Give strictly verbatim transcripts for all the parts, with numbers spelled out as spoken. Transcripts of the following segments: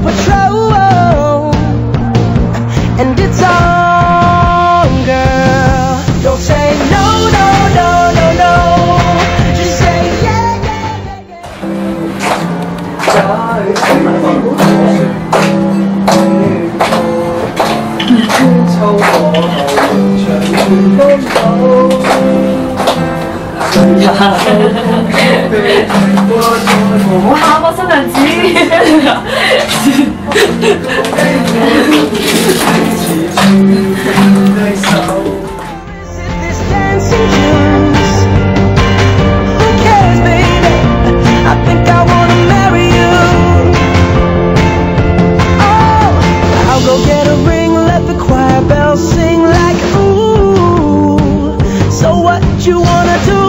patrol, and it's on, girl. Don't say no, no, no, no, no. Just say yeah, yeah, 哇，我真係知。You wanna do?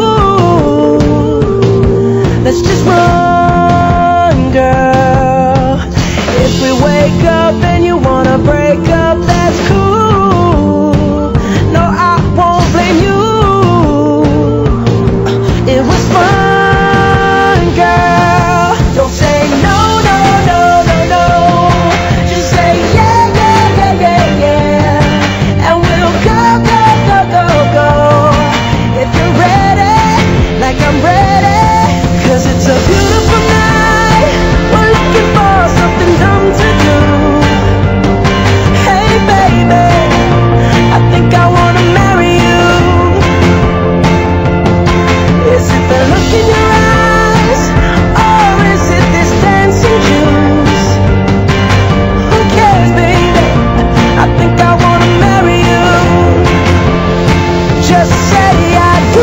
Let's just run, girl. If we wake up and you wanna break up, that's cool. No, I won't blame you. It was fun, girl. Don't say no, no, no, no, no. Just say yeah, yeah, yeah, yeah, yeah. And we'll go, go, go, go, go. If you're ready, like I'm ready, 'cause it's a beautiful night. We're looking for something dumb to do. Hey baby, I think I wanna marry you. Is it the look in your eyes, or is it this dancing juice? Who cares, baby? I think I wanna marry you. Just say I do.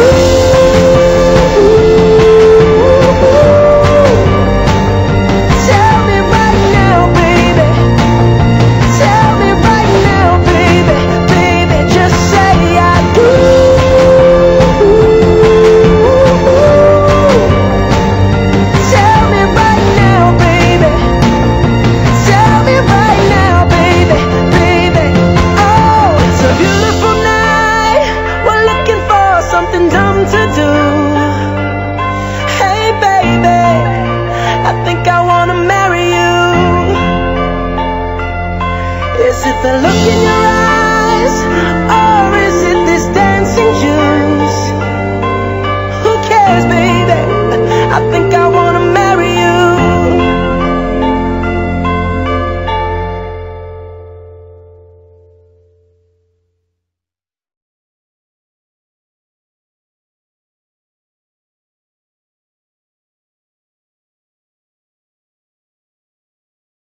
Tell me right now, baby. Tell me right now, baby. Baby, just say I do. Tell me right now, baby. Tell me right now, baby. Baby, oh, it's a beautiful night. We're looking for something dumb to do. Hey baby, I think I wanna marry you. Is it the look in your eyes, or is it this dancing juice? Who cares, baby? I think I